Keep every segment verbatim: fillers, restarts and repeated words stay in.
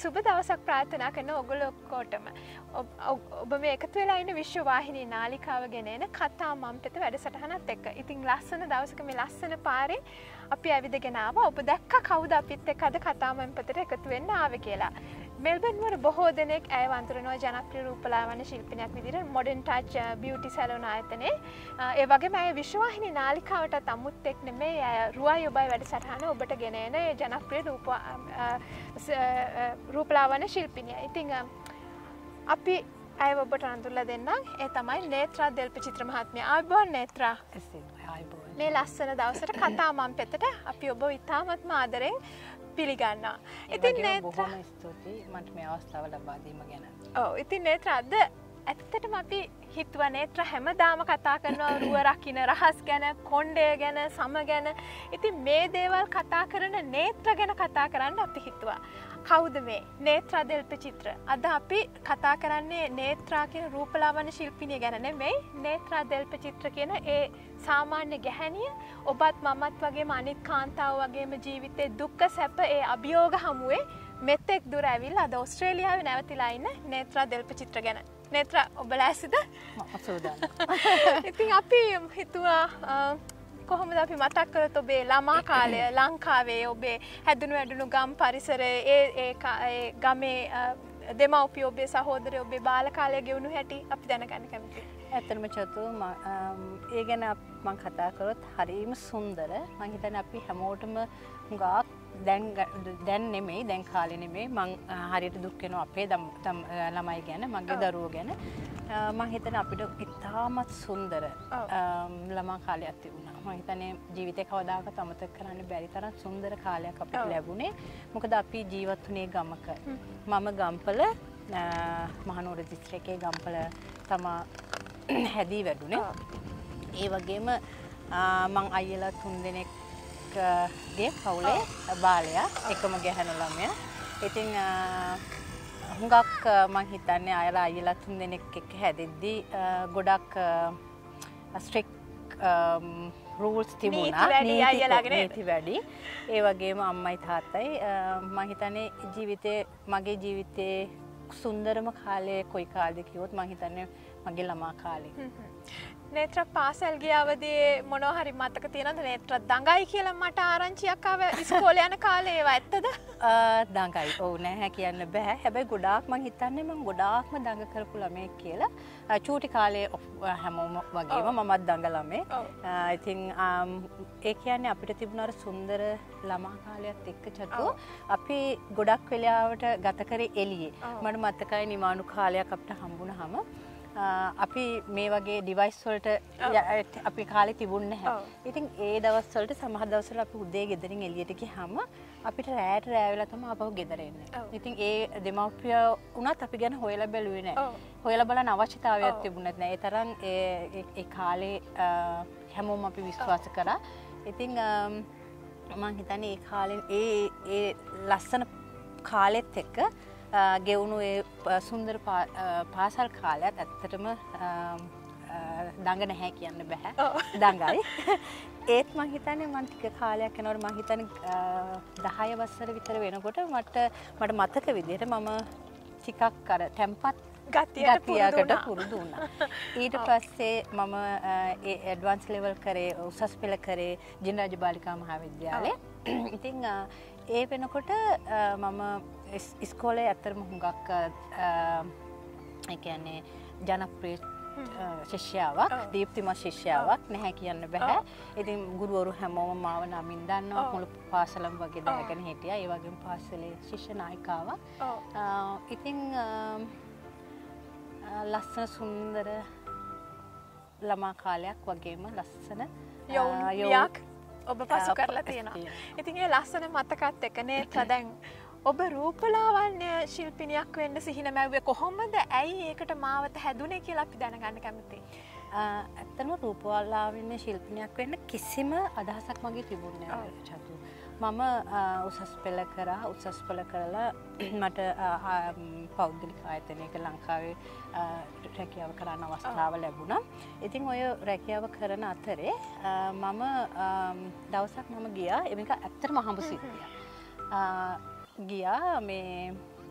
සුබ දවසක් ප්‍රාර්ථනා කරන ඔයගොල්ලෝ ඔක්කොටම. ඔබ මේ එකතු වෙලා ඉන්න විශ්වවාහිනී නාලිකාව ගෙන එන කතා මම්පෙත වැඩසටහනත් එක්ක. ඉතින් ලස්සන දවසක මේ ලස්සන පාරේ අපි ඇවිදගෙන ආවා. ඔබ දැක්ක කවුද අපිත් එක්ක අද කතා මම්පෙතට එකතු වෙන්න ආවේ කියලා. මෙල්බන් වල බොහෝ දෙනෙක් ඇය වඳුරනවා ජනප්‍රිය රූපලාවන්‍ය ශිල්පිනියක් විදිහට මොඩර්න් ටච් බියුටි සැලෝන් ආයතනයේ. ඒ වගේම ඇය විශ්වවාහිනී නාලිකාවට අමුත් එක් නෙමෙයි ඇය රුවයි ඔබයි වැඩසටහන ඔබට ගෙන එන ඒ ජනප්‍රිය රූප රූපලාවන්‍ය ශිල්පිනිය. ඉතින් අපි ඇය ඔබට අඳුරලා දෙන්නම්. ඒ තමයි නේත්‍රා දෙල්ප චිත්‍ර මහත්මිය. ආයුබෝවන් නේත්‍රා. මේ ලස්සන දවසට කතා මම්පෙතට අපි ඔබ ඉතාමත්ම ආදරෙන් පිළිගන්නවා. ඉතින් නේත්‍රා බොහොම ස්තුතියි මට මේ අවස්ථාව ලබා දීම ගැන. ඔව් ඉතින් නේත්‍රා අද ඇත්තටම අපි හිතුවා නේත්‍රා හැමදාම කතා කරනවා රුව රකින්න රහස් ගැන, කොණ්ඩය ගැන, සම ගැන. ඉතින් මේ දේවල් කතා කරන නේත්‍රා ගැන කතා කරන්න අපි හිතුවා. කවුද මේ නේත්‍රා දෙල්ප චිත්‍ර? අද අපි කතා කරන්නේ නේත්‍රා කියන රූපලාවන්‍ය ශිල්පිනිය ගැන නෙමෙයි. නේත්‍රා දෙල්ප චිත්‍ර කියන ඒ සාමාන්‍ය ගැහැණිය ඔබත් මමත් වගේම අනිත් කාන්තාවෝ වගේම ජීවිතේ දුක්ඛ සැප ඒ අභියෝග හමුවේ මෙතෙක් දුර ඇවිල්ලා අද ඕස්ට්‍රේලියාවේ නැවතිලා ඉන්න නේත්‍රා දෙල්ප චිත්‍ර ගැන. නේත්‍රා ඔබ ලෑස්තිද? මම සූදානම්. ඉතින් අපි හිතුවා කොහොමද අපි මතක් කරත් ඔබේ ළමා කාලය ලංකාවේ ඔබේ හැදුණු වැඩුණු ගම් පරිසරය ඒ ඒ ගමේ දෙමව්පියෝ ඔබේ සහෝදරයෝ ඔබේ බාල කාලය ගෙවුණු හැටි අපි දැනගන්න කැමතියි. ඇත්තටම චතු ඒ ගැන මම කතා කරොත් හරිම සුන්දර. මම හිතන්නේ අපි හැමෝටම හුඟක් දැන් දැන් නෙමෙයි දැන් කාලේ නෙමෙයි මම හරියට දුක් වෙනවා අපේ ළමයි ගැන මගේ දරුවෝ ගැන. මම හිතන්නේ අපිට ඉතාමත් සුන්දර ළමා කාලයක් තිබුණා. මම හිතන්නේ ජීවිතේ කවදාකවත් අමතක කරන්න බැරි තරම් සුන්දර කාලයක් අපිට ලැබුණේ. මොකද අපි ජීවත් වුණේ ගමක. මම ගම්පල මහනුවර දිස්ත්‍රික්කයේ ගම්පල තමා හැදී වැඩුණේ. ඒ වගේම මං අයියලා තුන් දෙනෙක්ගේ පවුලේ බාලයා එකම ගැහැණු ළමයා. ඉතින් හුඟක් මං හිතන්නේ අයලා අයියලා තුන් දෙනෙක් එක්ක හැදෙද්දී ගොඩක් ස්ට්‍රික් රූල්ස් තිබුණා. නීති වැඩි. ඒ වගේම අම්මයි තාත්තයි මං හිතන්නේ ජීවිතේ මගේ ජීවිතේ සුන්දරම කාලය කොයි කාලෙද කිව්වොත් මං හිතන්නේ මගේ ළමා කාලේ. නේත්‍රා පාසල් ගියාවදී මොනවා හරි මතක තියෙනවද? නේත්‍රා දඟයි කියලා මට ආරංචියක් ආව ඉස්කෝලේ යන කාලේ ඒවා ඇත්තද? දඟයි. ඔව් නැහැ කියන්න බෑ. හැබැයි ගොඩාක් මං හිතන්නේ මං ගොඩාක්ම දඟ කරපු ළමයෙක් කියලා. චූටි කාලේ හැමෝම වගේම මමත් දඟ ළමෙක්. ඉතින් ඒ කියන්නේ අපිට තිබුණ අර සුන්දර ළමා කාලයත් එක්ක චතු අපි ගොඩක් වෙලාවට ගත කරේ එළියේ. මට මතකයි නිමාණු කාලයක් අපිට හම්බුනහම අපි මේ වගේ ඩිවයිස් වලට අපි කාලේ තිබුණේ නැහැ. ඉතින් ඒ දවස් වලට සමහර දවස්වල අපි උදේ ගෙදරින් එළියට ගියාම අපිට රැයට රැය වෙලා තමයි ආපහු ගෙදර එන්නේ. ඉතින් ඒ දෙමව්පියෝ උනත් අපි ගැන හොයලා බැලුවේ නැහැ. හොයලා බලන්න අවශ්‍යතාවයක් තිබුණත් නැහැ. ඒ තරම් ඒ ඒ කාලේ හැමෝම අපි විශ්වාස කරා. ඉතින් මම හිතන්නේ ඒ කාලේ ඒ ඒ ලස්සන කාලෙත් එක්ක ගෙවුණු ඒ සුන්දර පාසල් කාලයත් ඇත්තටම දඟ නැහැ කියන්න බෑ. දඟයි. ඒත් මං හිතන්නේ මං ටික කාලයක් යනකොට මං හිතන්නේ දහය වසර විතර වෙනකොට මට මට මතක විදිහට මම ටිකක් අර tempat ගතියකට පුරුදු වුණා. ඊට පස්සේ මම ඒ ඇඩ්වාන්ස් ලෙවල් කරේ උසස් පෙළ කරේ ජිනරාජ බාලිකා මහාවිද්‍යාලයේ. ඉතින් ඒ වෙනකොට මම ඉස්කෝලේ ඇත්තටම හුඟක් ඒ කියන්නේ ජනප්‍රිය ශිෂ්‍යාවක් දීප්තිමත් ශිෂ්‍යාවක් නැහැ කියන්න බෑ. ඉතින් ගුරුවරු හැමෝම මාව නමින් දන්නවා. මුළු පාසලම වගේ දැනගෙන හිටියා. ඒ වගේම පාසලේ ශිෂ්‍ය නායිකාවක්. ඉතින් ලස්සන සුන්දර ළමා කාලයක් වගේම ලස්සන යෞවනයක් ඔබ පසු කරලා තියෙනවා. ඉතින් ඒ ලස්සන මතකත් එක්ක නේත්‍රා දැන් ඔබ රූපලාවන්‍ය ශිල්පිනියක් වෙන්න සිහින මැව්වේ කොහොමද? ඇයි ඒකට මාවත හැදුනේ කියලා අපි දැනගන්න කැමතියි. ඇත්තම රූපලාවන්‍ය ශිල්පිනියක් වෙන්න කිසිම අදහසක් මගේ තිබුණේ නැහැ චතු. මම උසස් පෙළ කරා. උසස් පෙළ කරලා මට පෞද්ගලික ආයතනයක ලංකාවේ රැකියාව කරන්න අවස්ථාව ලැබුණා. ඉතින් ඔය රැකියාව කරන අතරේ මම දවසක් මම ගියා. මේක ඇත්තටම හම්බ සිද්ධියක්. ගියා මේ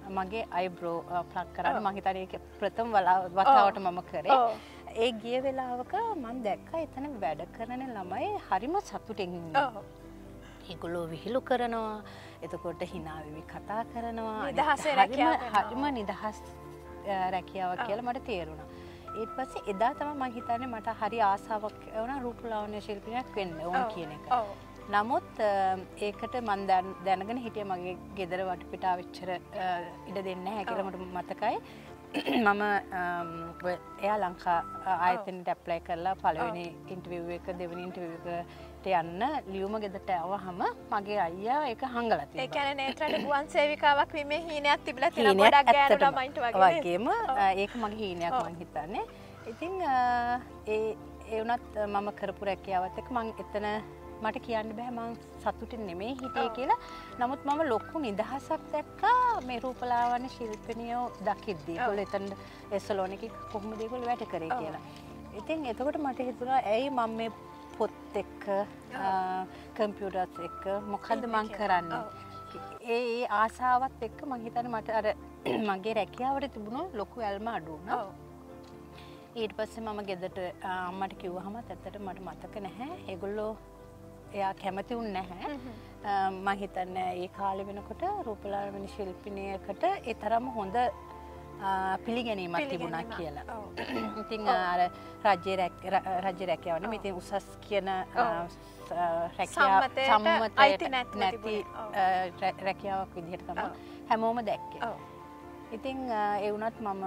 මගේ අයිබ්‍රෝ ප්ලක් කරන්න මං හිතන්නේ ඒක ප්‍රථම වතාවට මම කරේ. ඒ ගිය වෙලාවක මම දැක්කා එතන වැඩ කරන ළමයි හරිම සතුටින් ඉන්නවා. ඒගොල්ලෝ විහිළු කරනවා. එතකොට hina වෙවි කතා කරනවා. නිදහසේ රැකියාව කරනවා. හරිම නිදහස් රැකියාවක් කියලා මට තේරුණා. ඊට පස්සේ එදා තමයි මම හිතන්නේ මට හරි ආසාවක් වුණා රූපලාවන්‍ය ශිල්පිනියක් වෙන්න ඕන කියන එක. නමුත් ඒකට මම දැනගෙන හිටියේ මගේ ගෙදර වටපිටාව එච්චර ඉඩ දෙන්නේ නැහැ කියලා මට මතකයි. මම එයා ලංකා ආයතනයට ඇප්ලයි කරලා පළවෙනි ඉන්ටර්විව් එක දෙවෙනි ඉන්ටර්විව් එකට යන්න ලියුම ගෙදරට ආවහම මගේ අයියා ඒක හංගලා තිබ්බා. ඒ කියන්නේ නේත්‍රාට ගුවන් සේවිකාවක් වීමේ හීනයක් තිබිලා තියෙනවා ගොඩක් ගෑනු ළමයින්ට වගේ. වගේම ඒක මගේ හීනයක් මම හිතන්නේ. ඉතින් ඒ ඒ වුණත් මම කරපු රැකියාවත් එක්ක මම එතන මට කියන්න බෑ මං සතුටින් නෙමෙයි හිටියේ කියලා. නමුත් මම ලොකු නිදහසක් දැක්කා මේ රූපලාවන්‍ය ශිල්පිනියෝ දකිද්දී. ඒගොල්ලෝ එතන ඒ සලෝන් එකේ කොහොමද ඒගොල්ලෝ වැඩ කරේ කියලා. ඉතින් එතකොට මට හිතුණා ඇයි මම මේ පොත් එක්ක කම්පියුටර්ස් එක්ක මොකද්ද මං කරන්නේ? ඒ ඒ ආසාවත් එක්ක මං හිතන්නේ මට අර මගේ රැකියාවට තිබුණු ලොකු ඇල්ම අඩු වුණා. ඊට පස්සේ මම ගෙදරට අම්මට කිව්වහම ඇත්තට මට මතක නැහැ. ඒගොල්ලෝ එයා කැමති වුණ නැහැ. මම හිතන්නේ ඒ කාලේ වෙනකොට රූපලාවන්‍ය ශිල්පිනියකට ඒ තරම හොඳ පිළිගැනීමක් තිබුණා කියලා. ඉතින් අර රාජ්‍ය රාජ්‍ය රැකියාව නෙමෙයි ඉතින් උසස් කියන රැකියාව සම්මතයට නැති රැකියාවක් විදිහට තමයි හැමෝම දැක්කේ. ඉතින් ඒ වුණත් මම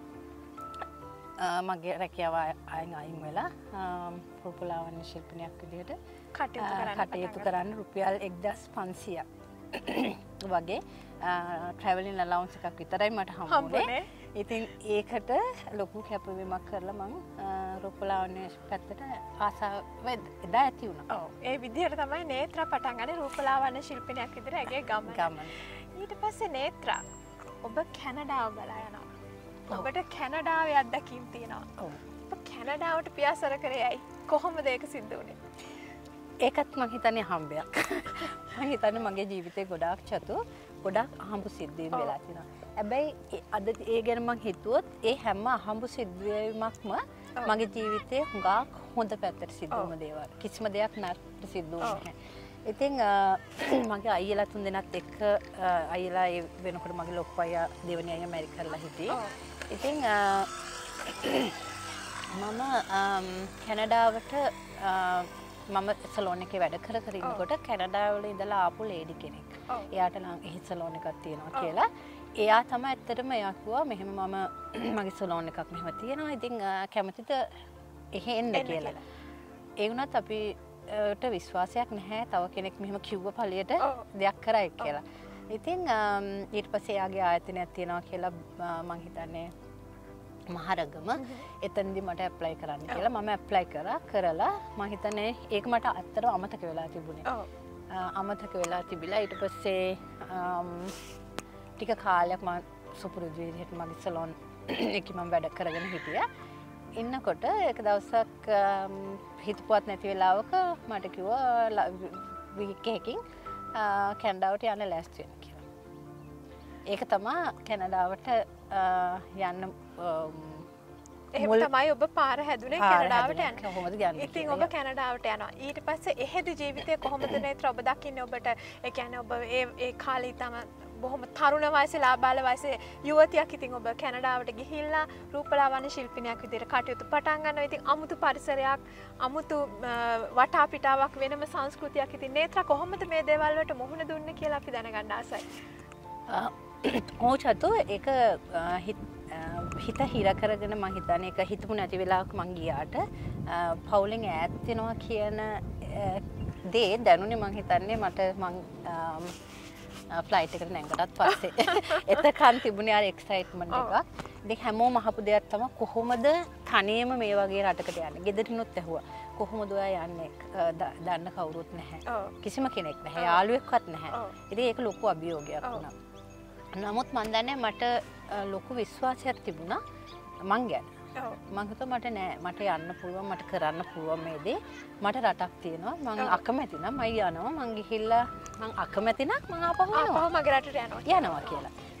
මගේ රැකියාව අයින් අයින් වෙලා රූපලාවන්‍ය ශිල්පිනියක් විදිහට කටයුතු කරන්න රුපියල් එක්දහස් පන්සියයක් වගේ ට්‍රැවලින් අලවුන්ස් එකක් විතරයි මට හම්බුනේ. ඉතින් ඒකට ලොකු කැපවීමක් කරලා මම රූපලාවන්‍ය පැත්තට ආසාව එදා ඇති වුණා. ඔව් ඒ විදිහට තමයි නේත්‍රා පටන් ගන්නේ රූපලාවන්‍ය ශිල්පිනියක් විදිහට ඇගේ ගමන. ගමන. ඊට පස්සේ නේත්‍රා ඔබ කැනඩාව බලා යනවා. ඔබට කැනඩාවේ අත්දැකීම් තියෙනවා. ඔව්. ඔබ කැනඩාවට පියාසර කරේ ඇයි? කොහොමද ඒක සිද්ධ වුනේ? ඒකත් මං හිතන්නේ හම්බයක්. මං හිතන්නේ මගේ ජීවිතේ ගොඩාක් චතු ගොඩාක් අහඹු සිද්ධීම් වෙලා තියෙනවා. හැබැයි අද ඒ ගැන මං හිතුවොත් ඒ හැම අහඹු සිද්ධියක්ම මගේ ජීවිතේ හුඟක් හොඳ පැත්තට සිද්ධ වුණ දේවල්. කිසිම දෙයක් නරකට සිද්ධ වුණේ නැහැ. ඉතින් මගේ අයියලා තුන් දෙනාත් එක්ක අයියලා ඒ වෙනකොට මගේ ලොකු අයියා දෙවෙනි අයියා මැරි කරලා හිටියේ. ඉතින් මම කැනඩාවට මම සලෝන් එකේ වැඩ කර කර ඉන්නකොට කැනඩාවල ඉඳලා ආපු ලේඩි කෙනෙක්. එයාට නම් එහෙ සලෝන් එකක් තියෙනවා කියලා. එයා තමයි ඇත්තටම එයා කිව්වා මෙහෙම මම මගේ සලෝන් එකක් මෙහෙම තියෙනවා. ඉතින් කැමතිද එහෙ එන්න කියලා. ඒ වුණත් අපිට විශ්වාසයක් නැහැ තව කෙනෙක් මෙහෙම කිව්ව ඵලයට දෙයක් කරයි කියලා. ඉතින් ඊට පස්සේ එයාගේ ආයතනයක් තියෙනවා කියලා මම හිතන්නේ මහරගම එතනදී මට ඇප්ලයි කරන්න කියලා මම ඇප්ලයි කරා කරලා මම හිතන්නේ ඒක මට අත්තර අමතක වෙලා තිබුණේ. අමතක වෙලා තිබිලා ඊට පස්සේ ටික කාලයක් මම සුපුරුදු විදිහට මගේ සලෝන් එකේ මම වැඩ කරගෙන හිටියා. ඉන්නකොට එක දවසක් හිතපුවත් නැති වෙලාවක මට කිව්වා වීක් එකකින් කැනඩාවට යන්න ලෑස්ති වෙන්න කියලා. ඒක තමයි කැනඩාවට යන්න එහෙම තමයි ඔබ පාර හැදුනේ කැනඩාවට යන්න. කොහොමද යන්නේ? ඉතින් ඔබ කැනඩාවට යනවා. ඊට පස්සේ එහෙදි ජීවිතේ කොහොමද නේත්‍ර ඔබ දකින්නේ ඔබට ඒ කියන්නේ ඔබ ඒ ඒ කාලේ තම බොහොම තරුණ වයසේ ලාබාල වයසේ යුවතියක් ඉතින් ඔබ කැනඩාවට ගිහිල්ලා රූපලාවන්‍ය ශිල්පිනියක් විදිහට කටයුතු පටන් ගන්නවා. ඉතින් අමුතු පරිසරයක්, අමුතු වටාපිටාවක් වෙනම සංස්කෘතියක් ඉතින් නේත්‍ර කොහොමද මේ දේවල් වලට මුහුණ දුන්නේ කියලා අපි දැනගන්න ආසයි. ඔව් චතු ඒක හිත හිර කරගෙන මම හිතන්නේ ඒක හිතමු නැති වෙලාවක මං ගියාට පවුලෙන් ඈත් වෙනවා කියන දේ දැනුනේ මං හිතන්නේ මට මං ෆ්ලයිට් එකට නැංගටත් පස්සේ එතකන් තිබුණේ අර එක්සයිට්මන්ට් එකක්. ඉතින් හැමෝම අහපු දෙයක් තමයි කොහොමද තනියම මේ වගේ රටකට යන්නේ. ගෙදරිනුත් ඇහුවා. කොහොමද ඔයා යන්නේ? දන්න කවුරුත් නැහැ. කිසිම කෙනෙක් නැහැ. යාළුවෙක්වත් නැහැ. ඉතින් ඒක ලොකු අභියෝගයක් වුණා. නමුත් මන් දන්නේ මට ලොකු විශ්වාසයක් තිබුණා මං ගැන. මං හිතුවා මට නෑ මට යන්න පුළුවන් මට කරන්න පුළුවන් මේ දේ. මට රටක් තියෙනවා. මං අකමැති නම් මම යනවා. මං ගිහිල්ලා මං අකමැති නම් මං ආපහු යනවා. ආපහු මගේ රටට යනවා. යනවා කියලා.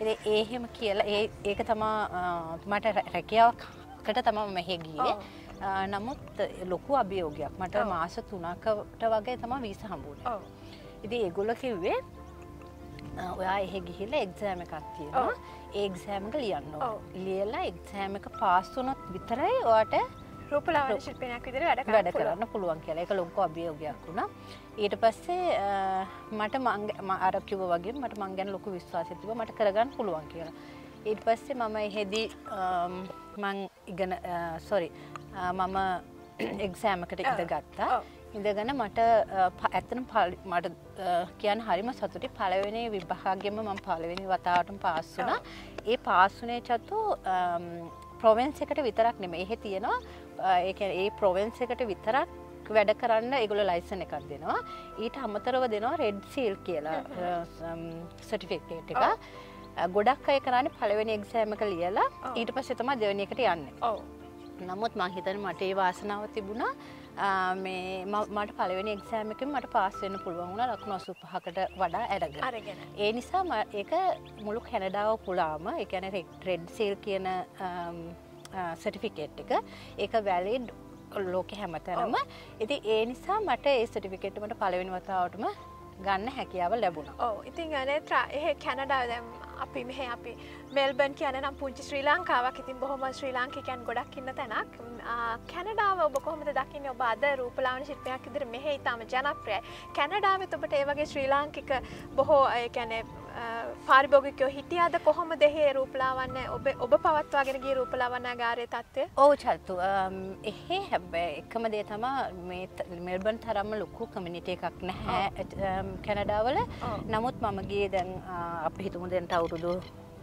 ඉතින් ඒ එහෙම කියලා ඒ ඒක තමයි මට රැකියාවකට තමයි මම මෙහෙ ගියේ. නමුත් ලොකු අභියෝගයක්. මට මාස තුනකට වගේ තමයි වීසා හම්බුනේ. ඉතින් ඒගොල්ලෝ කිව්වේ ඔයා එහෙ ගිහිල්ලා එක්සෑම් එකක් තියෙනවා. ඒ එක්සෑම් එක ලියන්න ඕනේ. ලියලා එක්සෑම් එක පාස් වුණොත් විතරයි ඔයාට රූපලාවන්‍ය ශිල්පිනියක් විදිහට වැඩ වැඩ කරන්න පුළුවන් කියලා. ඒක ලොකු අභියෝගයක් වුණා. ඊට පස්සේ මට මම අර කිව්වා වගේ මට මං ගැන ලොකු විශ්වාසයක් තිබ්බා මට කරගන්න පුළුවන් කියලා. ඊට පස්සේ මම එහෙදි මං ඉගෙන සෝරි මම එක්සෑම් එකට ඉඳ ගත්තා. ඉඳගෙන මට ඇත්තටම මට කියන්න හරිම සතුටුයි. පළවෙනි විභාගෙම මම පළවෙනි වතාවටම පාස් වුණා. ඒ පාස් වුණේ චතු ප්‍රොවින්ස් එකට විතරක් නෙමෙයි. එහෙ තියෙනවා ඒ කියන්නේ ඒ ප්‍රොවින්ස් එකට විතරක් වැඩ කරන්න ඒගොල්ලෝ ලයිසන් එකක් දෙනවා. ඊට අමතරව දෙනවා රෙඩ් සීල් කියලා සර්ටිෆිකේට් එක. ගොඩක් අය කරන්නේ පළවෙනි එක්සෑම් එක ලියලා ඊට පස්සේ තමයි දෙවෙනි එකට යන්නේ. ඔව්. නමුත් මං හිතන්නේ මට ඒ වාසනාව තිබුණා. මේ මට පළවෙනි එක්සෑම් එකෙන් මට පාස් වෙන්න පුළුවන් වුණා ලකුණු අසූ පහකට වඩා අරගෙන. ඒ නිසා ඒක මුළු කැනඩාව පුරාම ඒ කියන්නේ රෙඩ් සීල් කියන සර්ටිෆිකේට් එක ඒක වැලිඩ් ලෝකෙ හැමතැනම. ඉතින් ඒ නිසා මට ඒ සර්ටිෆිකේට් එක මට පළවෙනි වතාවටම ගන්න හැකියාව ලැබුණා. ඔව්. ඉතින් නේත්‍රා එහෙ කැනඩාව දැන් අපි මෙහෙ අපි මෙල්බන් කියන්නේ නම් පුංචි ශ්‍රී ලංකාවක්. ඉතින් බොහොම ශ්‍රී ලාංකිකයන් ගොඩක් ඉන්න තැනක්. කැනඩාව ඔබ කොහොමද දකින්නේ? ඔබ අද රූපලාවන්‍ය ශිල්පියක් විදිහට මෙහෙ ඊටම ජනප්‍රියයි. කැනඩාවෙත් ඔබට ඒ වගේ ශ්‍රී ලාංකික බොහෝ ඒ කියන්නේ පාරිභෝගිකයෝ හිටියාද? කොහොමද එහෙ රූපලාවන්‍ය ඔබ ඔබ පවත්වාගෙන ගිය රූපලාවන්‍යාගාරයේ තත්ත්වය? ඔව් චතු. එහෙ හැබැයි එකම දේ තමයි මේ මෙල්බන් තරම්ම ලොකු කමියුනිටි එකක් නැහැ කැනඩාවල. නමුත් මම ගියේ දැන් අපි හිතමු දැන් අවුරුදු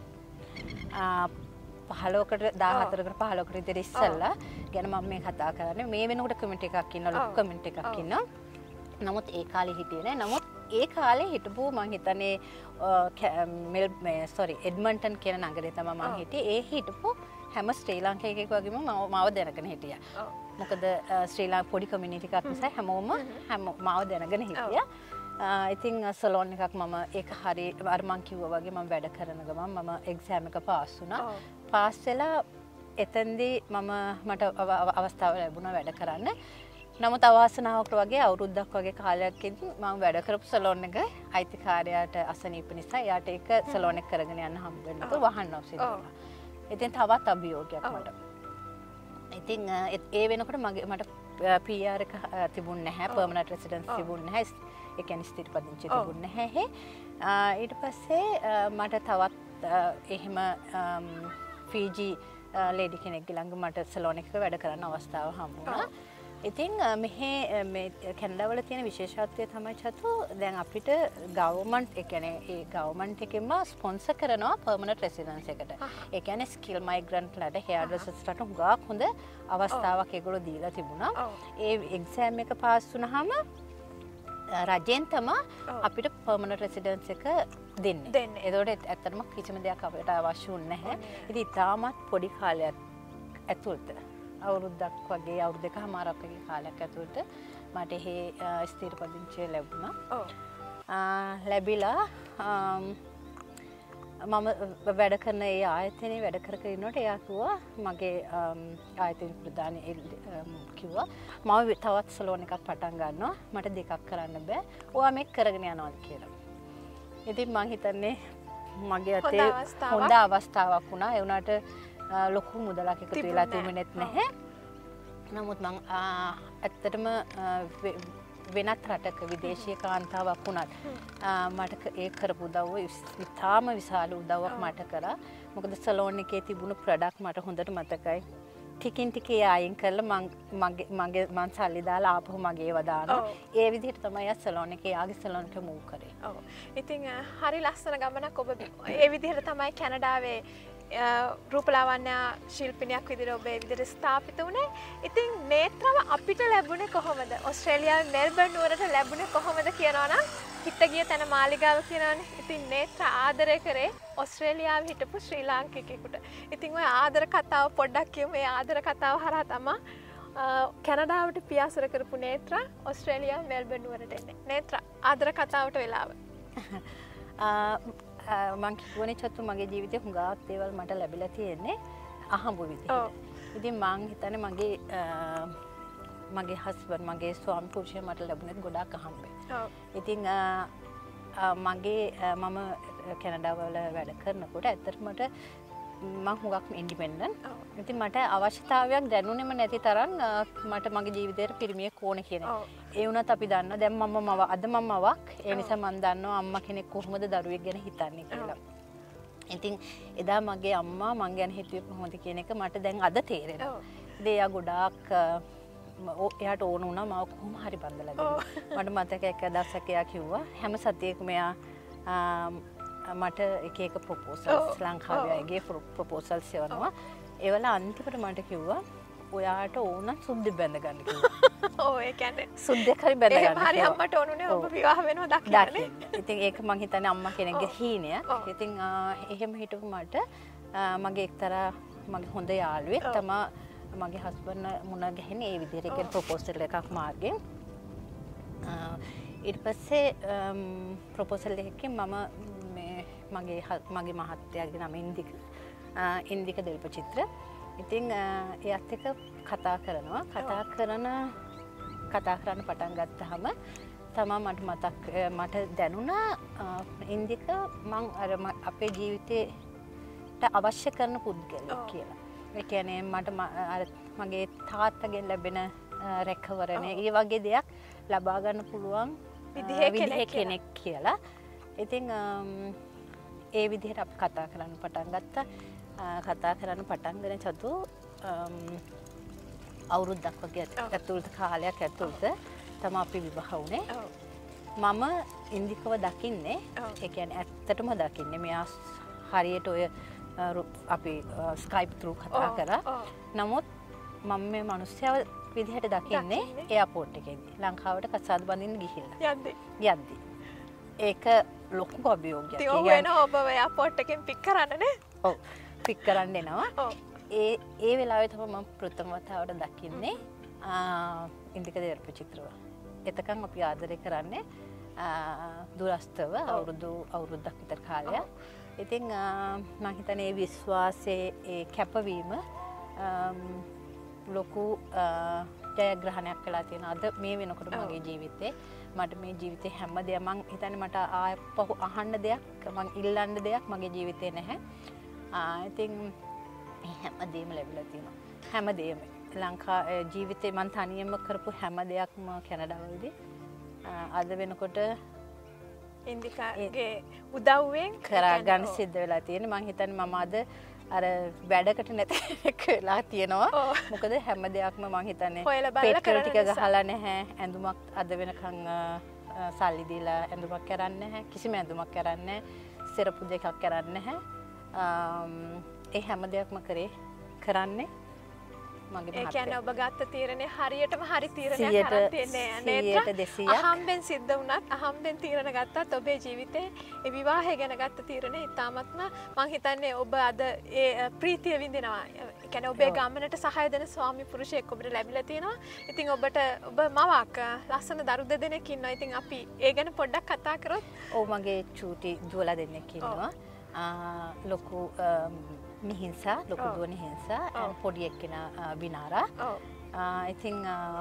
පහළොවකට දාහතරකට පහළොවකට විතර ඉස්සෙල්ලා ගැන මම මේ කතා කරන්නේ. මේ වෙනකොට කමියුනිටි එකක් ඉන්නවා ලොකු කමියුනිටි එකක් ඉන්නවා. නමුත් ඒ කාලේ හිටියේ නෑ. නමුත් ඒ කාලේ හිටපු මං හිතන්නේ මෙල් මේ සෝරි එඩ්මන්ටන් කියන නගරේ තමයි මං හිටියේ. ඒ හිටපු හැම ශ්‍රී ලාංකිකයෙක් වගේම මාව දැනගෙන හිටියා. මොකද ශ්‍රී ලාංක පොඩි කමියුනිටි එකක් නිසා හැමෝම හැම මාව දැනගෙන හිටියා. ඉතින් සලෝන් එකක් මම ඒක හරි අර මං කිව්වා වගේ මම වැඩ කරන ගමන් මම එක්සෑම් එක පාස් වුණා. පාස් වෙලා එතෙන්දී මම මට අවස්ථාව ලැබුණා වැඩ කරන්න. නමුත් අවාසනාවකට වගේ අවුරුද්දක් වගේ කාලයක්දී මම වැඩ කරපු සලෝන් එක අයිතිකාරයාට අසනීප නිසා එයාට ඒක සලෝන් එක කරගෙන යන්න හම්බ වෙන්නේ නැතුව වහන්න සිදු වුණා. ඉතින් තවත් අභියෝගයක් මට. ඉතින් ඒ වෙනකොට මගේ මට පී ආර් එක තිබුණ නැහැ, පර්මනන්ට් රෙසිඩන්ස් තිබුණ නැහැ. ඒ කියන්නේ ස්ථිර පදිංචි තිබුණ නැහැ. ඊට පස්සේ මට තවත් එහෙම ෆීජි ලේඩි කෙනෙක්ගේ ළඟ මට සලෝන් එකක වැඩ කරන්න අවස්ථාව හම්බුණා. ඉතින් මෙහි මේ කැනඩාවල තියෙන විශේෂත්වය තමයි චතු දැන් අපිට ගවර්න්මන්ට් ඒ කියන්නේ ඒ ගවර්න්මන්ට් එකෙන්ම ස්පොන්සර් කරනවා පර්මනන්ට් රෙසිඩන්ස් එකට. ඒ කියන්නේ ස්කිල් මයිග්‍රන්ට්ලාට හෙයාර් ඩ්‍රෙසර්ස්ලාට හුඟක් හොඳ අවස්ථාවක් ඒගොල්ලෝ දීලා තිබුණා. ඒ එක්සෑම් එක පාස් වුණාම රජෙන් තමයි අපිට පර්මනන්ට් රෙසිඩන්ස් එක දෙන්නේ. දෙන්නේ. ඒතකොට ඇත්තටම කිසිම දෙයක් අපිට අවශ්‍ය වුණේ නැහැ. ඉතින් තාමත් පොඩි කාලයක් ඇතුළත අවුරුද්දක් වගේ අවුරුදු දෙකමාරක් වගේ කාලයක් ඇතුළත මට එහෙ ස්ථිර පදිංචිය ලැබුණා. ඔව්. ලැබිලා මම වැඩ කරන ඒ ආයතනයේ වැඩ කර කර ඉන්නකොට එයා කිව්වා මගේ ආයතන ප්‍රධානී කිව්වා මම තවත් සලෝන් එකක් පටන් ගන්නවා මට දෙකක් කරන්න බෑ ඔයා මේක කරගෙන යනවාද කියලා. ඉතින් මං හිතන්නේ මගේ අතේ හොඳ අවස්ථාවක් වුණා. ඒ වුණාට ලොකු මුදලක් එකතු වෙලා තිබුණෙත් නැහැ. නමුත් මං ඇත්තටම වෙනත් රටක විදේශීය කාන්තාවක් වුණත් මට ඒ කරපු උදව්ව ඉතාම විශාල උදව්වක් මට කරා. මොකද සලෝන් එකේ තිබුණු ප්‍රොඩක්ට් මට හොඳට මතකයි. ටිකින් ටික අයින් කරලා මං මගේ මගේ මං සල්ලි දාලා ආපහු මගේ ඒවා දානවා. ඒ විදිහට තමයි ආ සලෝන් එකේ ආගේ සලෝන් එක මූව් කරේ. ඔව්. ඉතින් හරි ලස්සන ගමනක් ඔබ ඒ විදිහට තමයි කැනඩාවේ රූපලාවන්‍ය ශිල්පිනියක් විදිහට ඔබ ඒ විදිහට ස්ථාපිත වුණේ. ඉතින් නේත්‍රව අපිට ලැබුණේ කොහොමද? ඕස්ට්‍රේලියාවේ මෙල්බන් නුවරට ලැබුණේ කොහොමද කියනවා නම් හිට ගිය තැන මාලිගාව කියනවනේ. ඉතින් නේත්‍ර ආදරය කරේ ඕස්ට්‍රේලියාවේ හිටපු ශ්‍රී ලාංකිකයෙකුට. ඉතින් ඔය ආදර කතාව පොඩ්ඩක් කියමු. ඒ ආදර කතාව හරහා තමයි කැනඩාවට පියාසර කරපු නේත්‍ර ඕස්ට්‍රේලියාවේ මෙල්බන් නුවරට එන්නේ. නේත්‍ර ආදර කතාවට වෙලාව. මං කිව්වනේ චතු මගේ ජීවිතේ හුඟක් දේවල් මට ලැබිලා තියෙන්නේ අහඹු විදිහට. ඉතින් මං හිතන්නේ මගේ මගේ හස්බන්ඩ් මගේ ස්වාමි පුරුෂයා මට ලැබුණේ ගොඩාක් අහම්බෙන්. ඉතින් මගේ මම කැනඩාව වල වැඩ කරනකොට ඇත්තටම මට මම හුඟක් ඉන්ඩිපෙන්ඩන්ට්. ඉතින් මට අවශ්‍යතාවයක් දැනුනේම නැති තරම් මට මගේ ජීවිතේට පිරිමියෙක් ඕනේ කියන එක. ඒ වුණත් අපි දන්නවා දැන් මම මව අද මම මවක්. ඒ නිසා මම දන්නවා අම්මා කෙනෙක් කොහොමද දරුවෙක් ගැන හිතන්නේ කියලා. ඉතින් එදා මගේ අම්මා මං ගැන හිතුවේ කොහොමද කියන එක මට දැන් අද තේරෙනවා. ඉතින් එයා ගොඩාක් එයාට ඕන වුණා මාව කොහොම හරි බඳලා දෙන්න. මට මතක එක දවසක් එයා කිව්වා හැම සතියකම එයා මට එක එක ප්‍රොපෝසල්ස් ලංකාවේ අයගේ ප්‍රොපෝසල්ස් යවනවා. ඒවල අන්තිමට මට කිව්වා ඔයාට ඕන සුද්දෙක් බැඳ ගන්න කිව්වා. ඔව් ඒ කියන්නේ සුද්දෙක් හරි බැඳ ගන්න. හරි අම්මට ඕනුනේ ඔබ විවාහ වෙනවා දකින්නේ. ඉතින් ඒක මං හිතන්නේ අම්මා කෙනෙක්ගේ හීනය. ඉතින් එහෙම හිටපු මට මගේ එක්තරා මගේ හොඳ යාළුවෙක් තමයි මගේ හස්බන්ඩ් මුණ ගැහෙන්නේ ඒ විදිහට කියන ප්‍රොපෝසල් එකක් මාර්ගෙන්. ඊට පස්සේ ප්‍රොපෝසල් එකකින් මම මේ මගේ මගේ මහත්තයාගේ නම ඉන්දික ඉන්දික දෙල්පචිත්‍ර. ඉතින් එයාත් එක්ක කතා කරනවා. කතා කරන කතා කරන්න පටන් ගත්තාම තමයි මට මතක් මට දැනුණා ඉන්දික මං අර අපේ ජීවිතේට අවශ්‍ය කරන පුද්ගලයෙක් කියලා. ඒ කියන්නේ මට අර මගේ තාත්තගෙන් ලැබෙන රැකවරණය ඒ වගේ දෙයක් ලබා ගන්න පුළුවන් විදිහේ කෙනෙක් කියලා. ඉතින් ඒ විදිහට අපි කතා කරන්න පටන් ගත්තා. කතා කරන්න පටන් ගෙන චතු අවුරුද්දක් වගේ ඇතුළත කාලයක් ඇතුළත තමයි අපි විවාහ වුණේ. මම ඉන්දිකව දකින්නේ ඒ කියන්නේ ඇත්තටම දකින්නේ මෙයා හරියට ඔය අපි ස්කයිප් through කතා කරා. නමුත් මම මේ මිනිස්සයව විදිහට දකින්නේ එයාපෝට් එකේදී ලංකාවට කසාද බඳින්න ගිහිල්ලා. යද්දි. යද්දි. ඒක ලොකු අභියෝගයක්. ඒ කියන්නේ ඔබ එයාපෝට් එකෙන් පික් කරන්නනේ? ඔව්. පික් කරන්න එනවා. ඒ ඒ වෙලාවේ තමයි මම ප්‍රථම වතාවට දකින්නේ ඉන්දික දෙල්පචිත්‍රව. එතකන් අපි ආදරය කරන්නේ දුරස්තව අවුරුදු අවුරුද්දක් විතර කාලයක්. ඉතින් මම හිතන්නේ ඒ විශ්වාසයේ ඒ කැපවීම ලොකු ජයග්‍රහණයක් වෙලා තියෙනවා. අද මේ වෙනකොට මගේ ජීවිතේ මට මේ ජීවිතේ හැම දෙයක් මම හිතන්නේ මට ආපහු අහන්න දෙයක් මම ඉල්ලන්න දෙයක් මගේ ජීවිතේ නැහැ. ඉතින් හැමදේම ලැබිලා තියෙනවා. හැමදේම ලංකා ජීවිතේ මම තනියම කරපු හැම දෙයක්ම කැනඩාවේදී අද වෙනකොට ඉන්දිකාගේ උදව්වෙන් කරගන්න සිද්ධ වෙලා තියෙනවා. මම හිතන්නේ මම අද අර වැඩකට නැති වෙලා තියෙනවා. මොකද හැම දෙයක්ම මම හිතන්නේ පෙට්‍රල් ටික ගහලා නැහැ. ඇඳුමක් අද වෙනකන් සල්ලි දීලා ඇඳුමක් කරන්නේ නැහැ. කිසිම ඇඳුමක් කරන්නේ නැහැ. සිරපු දෙකක් කරන්නේ නැහැ. ඒ හැම දෙයක්ම කරේ කරන්නේ මගේ මහත්තයා. ඒ කියන්නේ ඔබ ගත්ත තීරණය හරියටම හරි තීරණයක් කරන් තියන්නේ නේද? අහම්බෙන් සිද්ධ වුණත් අහම්බෙන් තීරණ ගත්තත් ඔබේ ජීවිතේ ඒ විවාහය ගැන ගත්ත තීරණය ඉතාමත්ම මං හිතන්නේ ඔබ අද ඒ ප්‍රීතිය විඳිනවා. ඒ කියන්නේ ඔබේ ගමනට සහාය දෙන ස්වාමි පුරුෂයෙක් ඔබට ලැබිලා තියෙනවා. ඉතින් ඔබට ඔබ මවක් ලස්සන දරු දෙදෙනෙක් ඉන්නවා. ඉතින් අපි ඒ ගැන පොඩ්ඩක් කතා කරොත්. ඔව් මගේ චූටි දුවලා දෙන්නෙක් ඉන්නවා. ලොකු මිහින්සා ලොකු දුවන හිංසා පොඩි එක්කෙන විනාරා. ඉතින්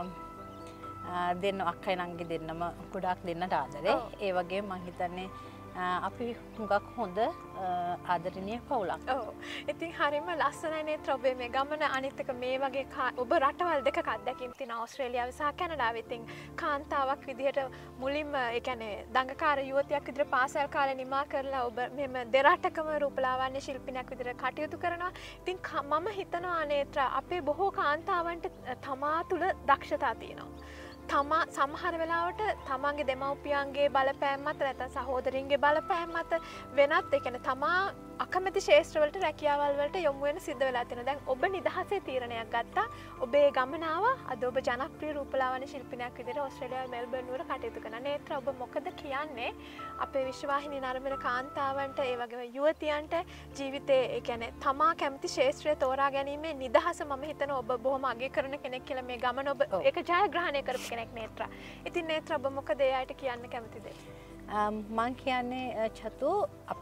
දෙන්න අක්කයි නංගි දෙන්නම ගොඩාක් දෙන්නට ආදරේ. ඒ වගේ මම හිතන්නේ අපි හුඟක් හොඳ ආදරණීය පවුලක්. ඔව්. ඉතින් හරියම ලස්සනයි නේද ඔබේ මේ ගමන අනිත් එක මේ වගේ ඔබ රටවල් දෙකක අත්දැකීම් තියෙන ඕස්ට්‍රේලියාවේ සහ කැනඩාවේ. ඉතින් කාන්තාවක් විදිහට මුලින්ම ඒ කියන්නේ දඟකාර යුවතියක් විදිහට පාසල් කාලේ නිමා කරලා ඔබ මෙහෙම දෙරටකම රූපලාවන්‍ය ශිල්පිනියක් විදිහට කටයුතු කරනවා. ඉතින් මම හිතනවා නේත්‍ර අපේ බොහෝ කාන්තාවන්ට තමා තුළ දක්ෂතා තියෙනවා. තමා සමහර වෙලාවට තමන්ගේ දෙමව්පියන්ගේ බලපෑම් මත නැත්නම් සහෝදරින්ගේ බලපෑම් මත වෙනත් ඒ කියන්නේ තමා අකමැති ශාස්ත්‍රවලට රැකියාවල් වලට යොමු වෙන සිද්ධ වෙලා තියෙනවා. දැන් ඔබ නිදහසේ තීරණයක් ගත්තා. ඔබේ ගමන ආවා. අද ඔබ ජනප්‍රිය රූපලාවන්‍ය ශිල්පිනියක් විදිහට ඕස්ට්‍රේලියාවේ මෙල්බර්න් නුවර කටයුතු කරනවා. නේත්‍ර ඔබ මොකද කියන්නේ අපේ විශ්වවාහිනී නරඹන කාන්තාවන්ට ඒ වගේම යුවතියන්ට ජීවිතේ ඒ කියන්නේ තමා කැමති ශාස්ත්‍රය තෝරා ගැනීමේ නිදහස මම හිතනවා ඔබ බොහොම අගය කරන කෙනෙක් කියලා මේ ගමන ඔබ ඒක ජයග්‍රහණය කරපු කෙනෙක් නේත්‍ර. ඉතින් නේත්‍ර ඔබ මොකද ඒ අයට කියන්න කැමතිද? මං කියන්නේ චතු අපි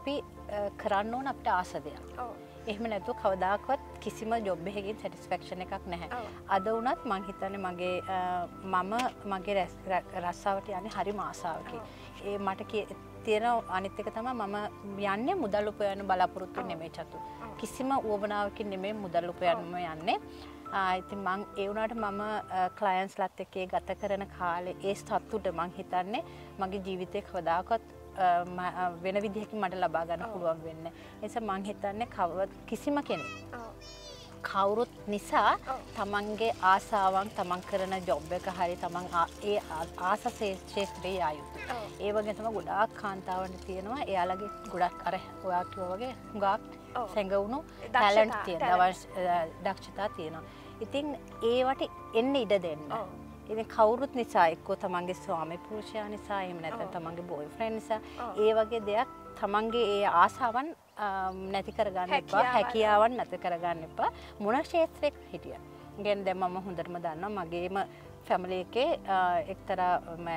කරන්න ඕන අපිට ආස දෙයක්. එහෙම නැතුව කවදාකවත් කිසිම ජොබ් එකකින් සැටිස්ෆැක්ෂන් එකක් නැහැ. අද වුණත් මං හිතන්නේ මගේ මම මගේ රස්සාවට යන්නේ හරිම ආසාවකින්. ඒ මට තියෙන අනිත් එක තමයි මම යන්නේ මුදල් උපයන්න බලාපොරොත්තු නෙමෙයි චතු. කිසිම උවමනාවකින් නෙමෙයි මුදල් උපයන්නම යන්නේ. ඉතින් මං ඒ වුණාට මම ක්ලයන්ට්ස්ලාත් එක්ක ගත කරන කාලේ ඒ සතුට මං හිතන්නේ මගේ ජීවිතේ කවදාකවත් වෙන විදිහකින් මට ලබා ගන්න පුළුවන් වෙන්නේ. ඒ නිසා මං හිතන්නේ කව කිසිම කෙනෙක් කවුරුත් නිසා තමන්ගේ ආසාවන් තමන් කරන ජොබ් එක හරි තමන් ඒ ආස ක්ෂේත්‍රයේ ආයුතු. ඒ වගේ තමයි ගොඩාක් කාන්තාවන්ට තියෙනවා. එයාලගේ ගොඩක් අර ඔයා කිව්වා වගේ හුඟක් සැඟවුණු ටැලන්ට් තියෙනවා. දක්ෂතා තියෙනවා. ඉතින් ඒවට එන්න ඉඩ දෙන්න. ඉතින් කවුරුත් නිසා එක්කෝ තමන්ගේ ස්වාමි පුරුෂයා නිසා එහෙම නැත්නම් තමන්ගේ බොයිෆ්‍රෙන්ඩ් නිසා ඒ වගේ දෙයක් තමන්ගේ ඒ ආසාවන් නැති කරගන්න එපා. හැකියාවන් නැති කරගන්න එපා. මොන ක්ෂේත්‍රයක හිටියත්. ඉතින් දැන් මම හොඳටම දන්නවා මගේම ෆැමිලි එකේ එක්තරා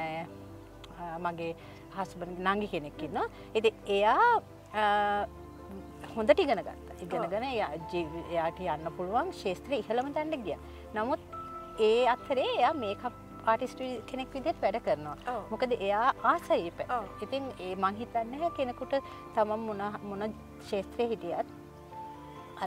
මගේ හස්බන්ඩ් නංගි කෙනෙක් ඉන්නවා. ඉතින් එයා හොඳට ඉගෙන ගත්තා. ඉගෙනගෙන එයාට යන්න පුළුවන් ක්ෂේත්‍රෙ ඉහළම තැනට ගියා. නමුත් ඒ අතරේ එයා මේකප් ආටිස්ට් කෙනෙක් විදිහට වැඩ කරනවා. මොකද එයා ආසයි පැත්ත. ඉතින් ඒ මං හිතන්නේ කෙනෙකුට තමන් මොන මොන ක්ෂේත්‍රයේ හිටියත් අර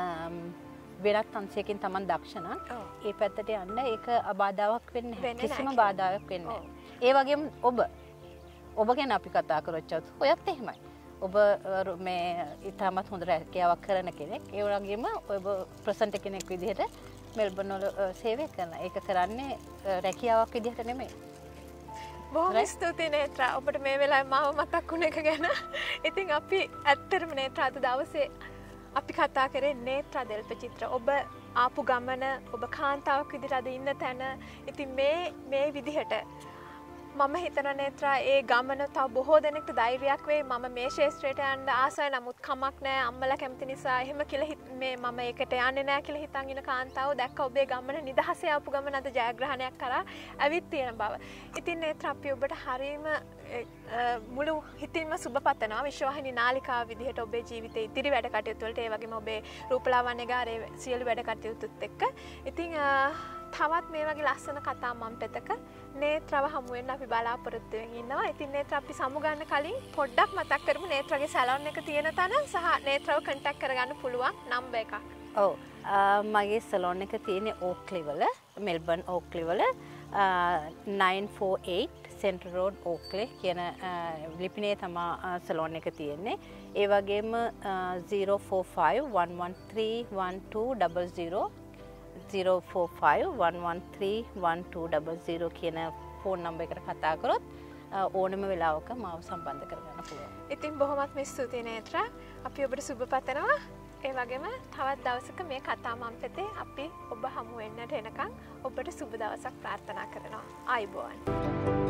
වෙනත් අංශයකින් තමන් දක්ෂ නම් ඒ පැත්තට යන්න ඒක අබාධාවක් වෙන්නේ නැහැ. කිසිම බාධාවක් වෙන්නේ නැහැ. ඒ වගේම ඔබ ඔබ ගැන අපි කතා කරොත් ඔයත් එහෙමයි. ඔබ මේ ඉතාමත් හොඳ රැකියාවක් කරන කෙනෙක්. ඒ වගේම ඔබ ප්‍රසන්ට් කෙනෙක් විදිහට මෙල්බන් වල සේවය කරන. ඒක කරන්නේ රැකියාවක් විදිහට නෙමෙයි. බොහොම ස්තුතියි නේත්‍රා. ඔබට මේ වෙලාවේ මාව මතක් වුණ එක ගැන. ඉතින් අපි ඇත්තටම නේත්‍රා අද දවසේ අපි කතා කරේ නේත්‍රා දෙල්ප චිත්‍ර. ඔබ ආපු ගමන, ඔබ කාන්තාවක් විදිහට අද ඉන්න තැන. ඉතින් මේ මේ විදිහට මම හිතන නේත්‍රා ඒ ගමන තව බොහෝ දෙනෙක්ට ධෛර්යයක් වෙයි. මම මේ ශාස්ත්‍රයට යන්න ආසයි නමුත් කමක් නැහැ. අම්මලා කැමති නිසා එහෙම කියලා මේ මම ඒකට යන්නේ නැහැ කියලා හිතන් ඉන කාන්තාව දැක්ක ඔබේ ගමන නිදහසේ ආපු ගමන අද ජයග්‍රහණයක් කරා ඇවිත් තියෙන බව. ඉතින් නේත්‍රා අපි ඔබට හරීම මුළු හිතින්ම සුබ පතනවා. විශ්වවාහිනී නාලිකාව විදිහට ඔබේ ජීවිතේ ඉදිරි වැඩ කටයුතු වලට ඒ වගේම ඔබේ රූපලාවන්‍ය ගාරේ සියලු වැඩ කටයුතුත් එක්ක. ඉතින් තවත් මේ වගේ ලස්සන කතා මම් පෙතක නේත්‍රව හමු වෙන්න අපි බලාපොරොත්තු වෙමින් ඉන්නවා. ඉතින් නේත්‍ර අපි සමු ගන්න කලින් පොඩ්ඩක් මතක් කරමු නේත්‍රගේ සැලොන් එක තියෙන තැන සහ නේත්‍රව කන්ටැක්ට් කරගන්න පුළුවන් නම්බර් එකක්. ඔව් මගේ සැලොන් එක තියෙන්නේ ඕක්ලි වල මෙල්බන් ඕක්ලි වල nine four eight Central Road ඕක්ලි කියන ලිපිනේ තමයි සැලොන් එක තියෙන්නේ. ඒ වගේම zero four five one one three one two zero zero zero four five one one three one two zero zero කියන ෆෝන් නම්බර් එකට කතා කරොත් ඕනම වෙලාවක මාව සම්බන්ධ කරගන්න පුළුවන්. ඉතින් බොහොමත් ස්තුතියි නේත්‍රා. අපි ඔබට සුබ පතනවා. ඒ වගේම තවත් දවසක මේ කතා මම් පෙතේ අපි ඔබ හමු වෙන්නට එනකන් ඔබට සුබ දවසක් ප්‍රාර්ථනා කරනවා. ආයුබෝවන්.